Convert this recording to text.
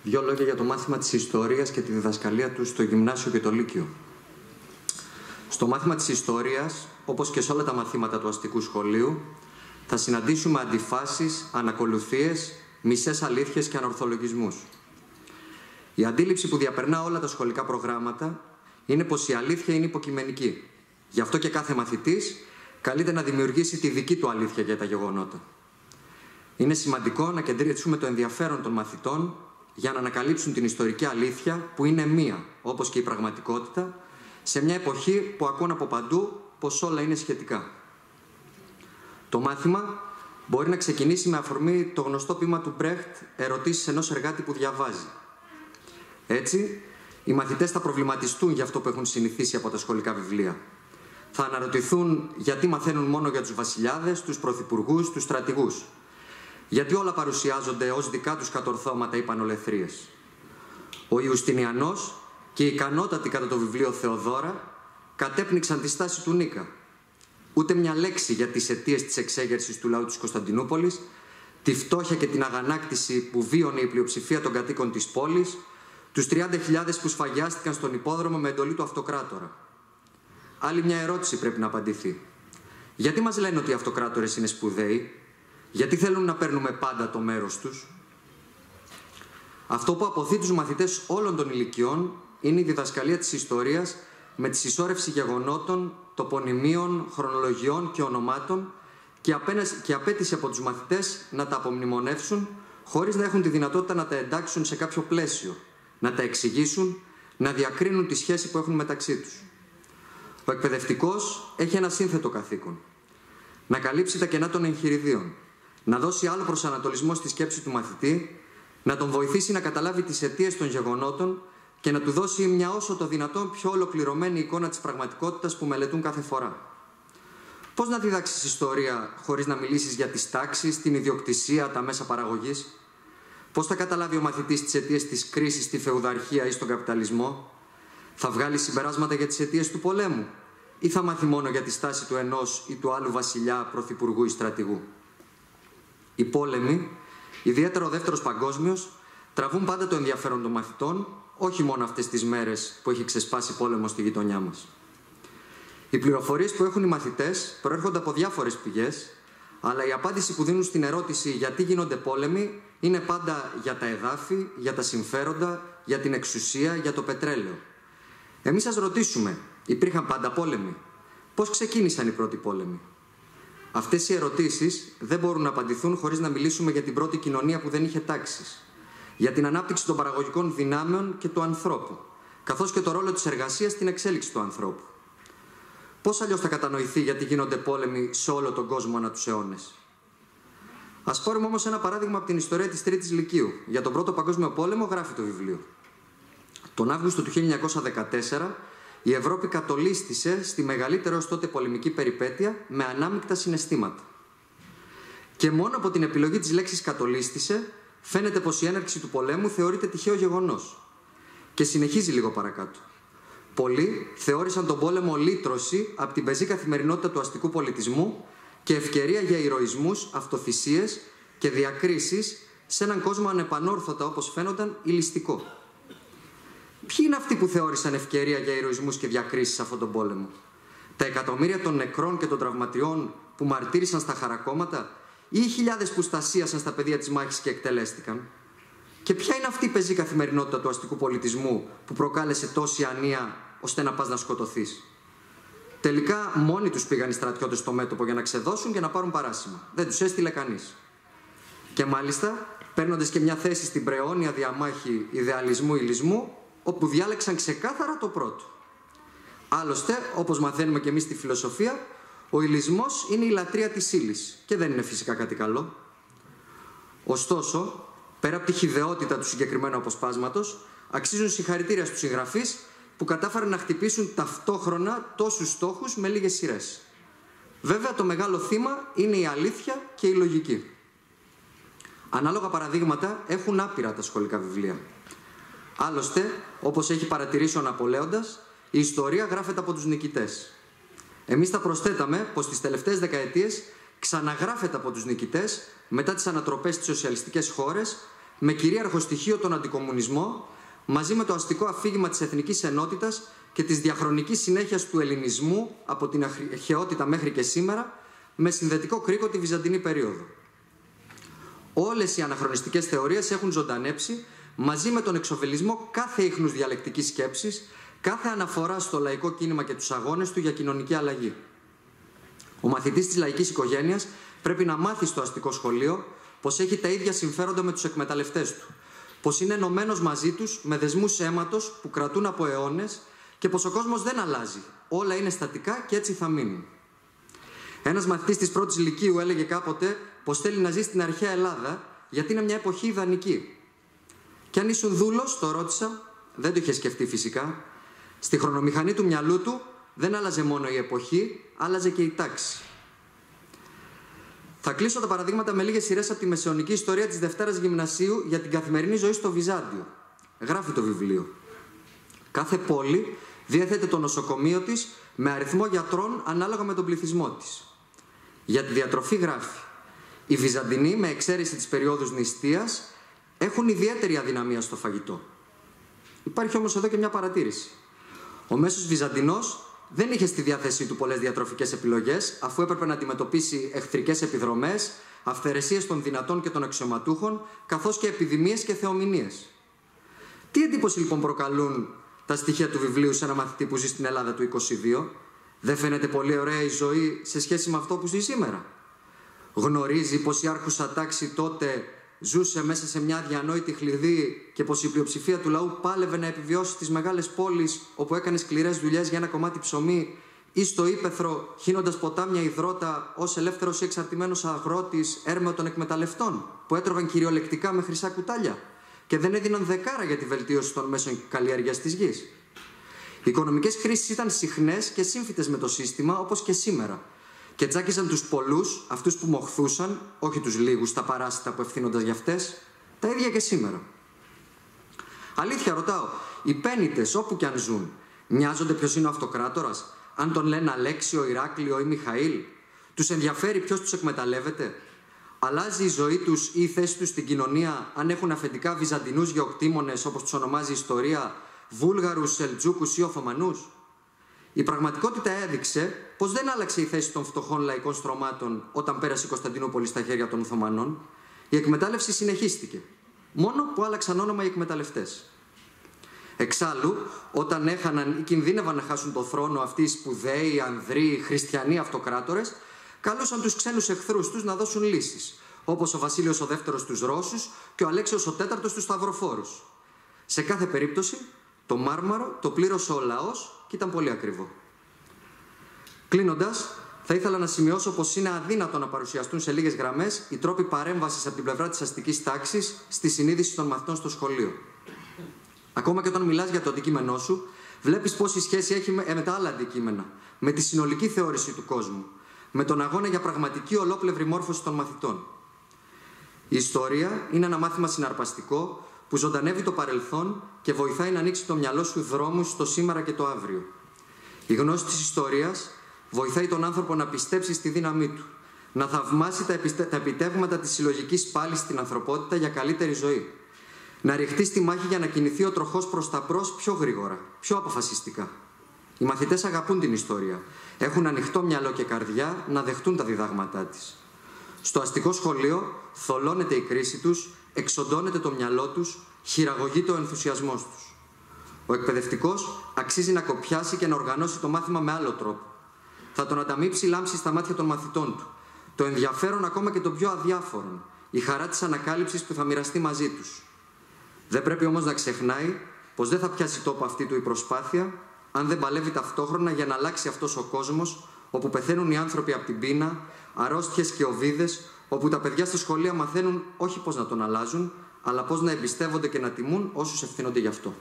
Δύο λόγια για το μάθημα της ιστορίας και τη διδασκαλία του στο γυμνάσιο και το λύκειο. Στο μάθημα της ιστορίας, όπως και σε όλα τα μαθήματα του αστικού σχολείου, θα συναντήσουμε αντιφάσεις, ανακολουθίες, μισές αλήθειες και ανορθολογισμούς. Η αντίληψη που διαπερνά όλα τα σχολικά προγράμματα είναι πως η αλήθεια είναι υποκειμενική. Γι' αυτό και κάθε μαθητής καλείται να δημιουργήσει τη δική του αλήθεια για τα γεγονότα. Είναι σημαντικό να κεντρήσουμε το ενδιαφέρον των μαθητών για να ανακαλύψουν την ιστορική αλήθεια που είναι μία, όπως και η πραγματικότητα, σε μια εποχή που ακούν από παντού πως όλα είναι σχετικά. Το μάθημα μπορεί να ξεκινήσει με αφορμή το γνωστό ποίημα του Μπρέχτ «Ερωτήσεις ενός εργάτη που διαβάζει». Έτσι, οι μαθητές θα προβληματιστούν για αυτό που έχουν συνηθίσει από τα σχολικά βιβλία. Θα αναρωτηθούν γιατί μαθαίνουν μόνο για τους βασιλιάδες, τους πρωθυπουργούς, τους στρατηγούς. Γιατί όλα παρουσιάζονται ως δικά τους κατορθώματα ή πανολεθρίες. Ο Ιουστινιανός και η ικανότατη κατά το βιβλίο Θεοδώρα κατέπνιξαν τη στάση του Νίκα. Ούτε μια λέξη για τις αιτίες της εξέγερσης του λαού της Κωνσταντινούπολης, τη φτώχεια και την αγανάκτηση που βίωνε η πλειοψηφία των κατοίκων της πόλης, τους 30.000 που σφαγιάστηκαν στον υπόδρομο με εντολή του αυτοκράτορα. Άλλη μια ερώτηση πρέπει να απαντηθεί. Γιατί μας λένε ότι οι αυτοκράτορες είναι σπουδαίοι? Γιατί θέλουν να παίρνουμε πάντα το μέρος τους? Αυτό που αποθεί τους μαθητές όλων των ηλικιών είναι η διδασκαλία της ιστορίας με τη συσσόρευση γεγονότων, τοπονυμίων, χρονολογιών και ονομάτων και απέτηση από τους μαθητές να τα απομνημονεύσουν χωρίς να έχουν τη δυνατότητα να τα εντάξουν σε κάποιο πλαίσιο, να τα εξηγήσουν, να διακρίνουν τη σχέση που έχουν μεταξύ τους. Ο εκπαιδευτικός έχει ένα σύνθετο καθήκον. Να καλύψει τα κενά των εγχειριδίων, να δώσει άλλο προσανατολισμό στη σκέψη του μαθητή, να τον βοηθήσει να καταλάβει τις αιτίες των γεγονότων και να του δώσει μια όσο το δυνατόν πιο ολοκληρωμένη εικόνα της πραγματικότητας που μελετούν κάθε φορά. Πώς να διδάξεις ιστορία χωρίς να μιλήσεις για τις τάξεις, την ιδιοκτησία, τα μέσα παραγωγής? Πώς θα καταλάβει ο μαθητής τις αιτίες της κρίσης στη φεουδαρχία ή στον καπιταλισμό? Θα βγάλει συμπεράσματα για τις αιτίες του πολέμου ή θα μάθει μόνο για τη στάση του ενός ή του άλλου βασιλιά, πρωθυπουργού ή στρατηγού? Οι πόλεμοι, ιδιαίτερα ο Δεύτερος Παγκόσμιος, τραβούν πάντα το ενδιαφέρον των μαθητών, όχι μόνο αυτές τις μέρες που έχει ξεσπάσει πόλεμο στη γειτονιά μας. Οι πληροφορίες που έχουν οι μαθητές προέρχονται από διάφορες πηγές, αλλά η απάντηση που δίνουν στην ερώτηση γιατί γίνονται πόλεμοι είναι πάντα για τα εδάφη, για τα συμφέροντα, για την εξουσία, για το πετρέλαιο. Εμείς σας ρωτήσουμε, υπήρχαν πάντα πόλεμοι? Πώς ξεκίνησαν οι πρώτοι πόλεμοι? Αυτές οι ερωτήσεις δεν μπορούν να απαντηθούν χωρίς να μιλήσουμε για την πρώτη κοινωνία που δεν είχε τάξεις, για την ανάπτυξη των παραγωγικών δυνάμεων και του ανθρώπου, καθώς και το ρόλο της εργασίας στην εξέλιξη του ανθρώπου. Πώς αλλιώς θα κατανοηθεί γιατί γίνονται πόλεμοι σε όλο τον κόσμο ανά τους αιώνες? Ας πάρουμε όμως ένα παράδειγμα από την ιστορία της Τρίτης Λυκείου. Για τον Πρώτο Παγκόσμιο Πόλεμο γράφει το βιβλίο. Τον Αύγουστο του 1914 η Ευρώπη κατολίστησε στη μεγαλύτερη ως τότε πολεμική περιπέτεια με ανάμεικτα συναισθήματα. Και μόνο από την επιλογή της λέξης κατολίστησε φαίνεται πως η έναρξη του πολέμου θεωρείται τυχαίο γεγονός. Και συνεχίζει λίγο παρακάτω. Πολλοί θεώρησαν τον πόλεμο λύτρωση από την πεζή καθημερινότητα του αστικού πολιτισμού και ευκαιρία για ηρωισμούς, αυτοθυσίες και διακρίσεις σε έναν κόσμο ανεπανόρθωτα, όπως φαίνονταν, ηλιστικό. Ποιοι είναι αυτοί που θεώρησαν ευκαιρία για ηρωισμούς και διακρίσεις σε αυτόν τον πόλεμο? Τα εκατομμύρια των νεκρών και των τραυματιών που μαρτύρησαν στα χαρακόμματα ή οι χιλιάδες που στασίασαν στα πεδία της μάχης και εκτελέστηκαν? Και ποια είναι αυτή η πεζή καθημερινότητα του αστικού πολιτισμού που προκάλεσε τόση ανία ώστε να πας να σκοτωθείς? Τελικά μόνοι τους πήγαν οι στρατιώτες στο μέτωπο για να ξεδώσουν και να πάρουν παράσημα. Δεν τους έστειλε κανείς. Και μάλιστα παίρνοντας και μια θέση στην πραιώνια διαμάχη ιδεαλισμού-ηλισμού, όπου διάλεξαν ξεκάθαρα το πρώτο. Άλλωστε, όπως μαθαίνουμε και εμείς στη φιλοσοφία, ο ηλισμός είναι η λατρεία της ύλης και δεν είναι φυσικά κάτι καλό. Ωστόσο, πέρα από τη χυδαιότητα του συγκεκριμένου αποσπάσματος, αξίζουν συγχαρητήρια στους συγγραφείς που κατάφεραν να χτυπήσουν ταυτόχρονα τόσους στόχους με λίγες σειρές. Βέβαια, το μεγάλο θύμα είναι η αλήθεια και η λογική. Ανάλογα παραδείγματα έχουν άπειρα τα σχολικά βιβλία. Άλλωστε, όπως έχει παρατηρήσει ο Ναπολέοντας, η ιστορία γράφεται από τους νικητές. Εμείς θα προσθέταμε πως τις τελευταίες δεκαετίες ξαναγράφεται από τους νικητές μετά τις ανατροπές στις σοσιαλιστικές χώρες με κυρίαρχο στοιχείο τον αντικομμουνισμό, μαζί με το αστικό αφήγημα της εθνικής ενότητας και της διαχρονικής συνέχειας του ελληνισμού από την αρχαιότητα μέχρι και σήμερα, με συνδετικό κρίκο τη Βυζαντινή περίοδο. Όλες οι αναχρονιστικές θεωρίες έχουν ζωντανέψει μαζί με τον εξοφελισμό κάθε ίχνους διαλεκτικής σκέψης, κάθε αναφορά στο λαϊκό κίνημα και τους αγώνες του για κοινωνική αλλαγή. Ο μαθητής της λαϊκής οικογένειας πρέπει να μάθει στο αστικό σχολείο πως έχει τα ίδια συμφέροντα με τους εκμεταλλευτές του, πως είναι ενωμένος μαζί τους με δεσμούς αίματος που κρατούν από αιώνες και πως ο κόσμος δεν αλλάζει, όλα είναι στατικά και έτσι θα μείνουν. Ένας μαθητής της πρώτης λυκείου έλεγε κάποτε πως θέλει να ζει στην αρχαία Ελλάδα γιατί είναι μια εποχή ιδανική. Και αν ήσουν δούλος, το ρώτησα, δεν το είχε σκεφτεί φυσικά. Στη χρονομηχανή του μυαλού του δεν άλλαζε μόνο η εποχή, άλλαζε και η τάξη. Θα κλείσω τα παραδείγματα με λίγες σειρές από τη μεσαιωνική ιστορία της Δευτέρας Γυμνασίου για την καθημερινή ζωή στο Βυζάντιο. Γράφει το βιβλίο. Κάθε πόλη διέθετε το νοσοκομείο της με αριθμό γιατρών ανάλογα με τον πληθυσμό της. Για τη διατροφή γράφει: οι Βυζαντινοί, με εξαίρεση της περίοδους νηστείας, έχουν ιδιαίτερη αδυναμία στο φαγητό. Υπάρχει όμως εδώ και μια παρατήρηση. Ο μέσος Βυζαντινός δεν είχε στη διάθεσή του πολλές διατροφικές επιλογές, αφού έπρεπε να αντιμετωπίσει εχθρικές επιδρομές, αυθαιρεσίες των δυνατών και των αξιωματούχων, καθώς και επιδημίες και θεομηνίες. Τι εντύπωση λοιπόν προκαλούν τα στοιχεία του βιβλίου σε ένα μαθητή που ζει στην Ελλάδα του 22? Δεν φαίνεται πολύ ωραία η ζωή σε σχέση με αυτό που ζει σήμερα? Γνωρίζει πως η άρχουσα τάξη τότε ζούσε μέσα σε μια αδιανόητη χλειδί και πως η πλειοψηφία του λαού πάλευε να επιβιώσει στις μεγάλες πόλεις όπου έκανε σκληρές δουλειές για ένα κομμάτι ψωμί, ή στο ύπαιθρο χύνοντας ποτάμια υδρότα ως ελεύθερος ή εξαρτημένος αγρότης έρμεο των εκμεταλλευτών που έτρωγαν κυριολεκτικά με χρυσά κουτάλια και δεν έδιναν δεκάρα για τη βελτίωση των μέσων καλλιέργειας της γης? Οι οικονομικές κρίσεις ήταν συχνές και σύμφυτες με το σύστημα, όπως και σήμερα, και τσάκιζαν τους πολλούς, αυτούς που μοχθούσαν, όχι τους λίγους, τα παράσιτα που ευθύνονταν για αυτές, τα ίδια και σήμερα. Αλήθεια ρωτάω, οι πένητες όπου κι αν ζουν, νοιάζονται ποιος είναι ο αυτοκράτορας, αν τον λένε Αλέξιο, Ηράκλειο ή Μιχαήλ? Τους ενδιαφέρει ποιος τους εκμεταλλεύεται? Αλλάζει η ζωή τους ή η θέση τους στην κοινωνία αν έχουν αφεντικά Βυζαντινούς γεωκτήμονες, όπως τους ονομάζει η ιστορία, Βούλγαρους, Σελτζούκους ή Οθωμανούς? Η πραγματικότητα έδειξε πως δεν άλλαξε η θέση των φτωχών λαϊκών στρωμάτων όταν πέρασε η Κωνσταντινούπολη στα χέρια των Οθωμανών. Η εκμετάλλευση συνεχίστηκε, μόνο που άλλαξαν όνομα οι εκμεταλλευτές. Εξάλλου, όταν έχαναν ή κινδύνευαν να χάσουν το θρόνο αυτοί οι σπουδαίοι, ανδροί, χριστιανοί αυτοκράτορες, καλούσαν τους ξένους εχθρούς τους να δώσουν λύσεις, όπως ο Βασίλειος ο Δεύτερος τους Ρώσους και ο Αλέξιος ο Τέταρτος τους Σταυροφόρους. Σε κάθε περίπτωση, το μάρμαρο το πλήρωσε ο λαός και ήταν πολύ ακριβό. Κλείνοντας, θα ήθελα να σημειώσω πως είναι αδύνατο να παρουσιαστούν σε λίγες γραμμές οι τρόποι παρέμβασης από την πλευρά της αστικής τάξης στη συνείδηση των μαθητών στο σχολείο. Ακόμα και όταν μιλάς για το αντικείμενό σου, βλέπεις πόση σχέση έχει με τα άλλα αντικείμενα, με τη συνολική θεώρηση του κόσμου, με τον αγώνα για πραγματική ολόπλευρη μόρφωση των μαθητών. Η ιστορία είναι ένα μάθημα συναρπαστικό που ζωντανεύει το παρελθόν και βοηθάει να ανοίξει το μυαλό σου δρόμους στο σήμερα και το αύριο. Η γνώση της ιστορίας βοηθάει τον άνθρωπο να πιστέψει στη δύναμή του, να θαυμάσει τα επιτεύγματα της συλλογικής πάλης στην ανθρωπότητα για καλύτερη ζωή, να ρηχτεί στη μάχη για να κινηθεί ο τροχός προς τα μπρος πιο γρήγορα, πιο αποφασιστικά. Οι μαθητές αγαπούν την ιστορία, έχουν ανοιχτό μυαλό και καρδιά να δεχτούν τα διδάγματά της. Στο αστικό σχολείο θολώνεται η κρίση τους, εξοντώνεται το μυαλό τους, χειραγωγείται ο ενθουσιασμός τους. Ο εκπαιδευτικός αξίζει να κοπιάσει και να οργανώσει το μάθημα με άλλο τρόπο. Θα τον ανταμείψει λάμψη στα μάτια των μαθητών του, το ενδιαφέρον ακόμα και των πιο αδιάφορων, η χαρά της ανακάλυψης που θα μοιραστεί μαζί τους. Δεν πρέπει όμως να ξεχνάει πως δεν θα πιάσει τόπο αυτή του η προσπάθεια αν δεν παλεύει ταυτόχρονα για να αλλάξει αυτός ο κόσμος όπου πεθαίνουν οι άνθρωποι από την πείνα, αρρώστιες και οβίδες, όπου τα παιδιά στα σχολεία μαθαίνουν όχι πώς να τον αλλάζουν, αλλά πώς να εμπιστεύονται και να τιμούν όσους ευθύνονται γι' αυτό.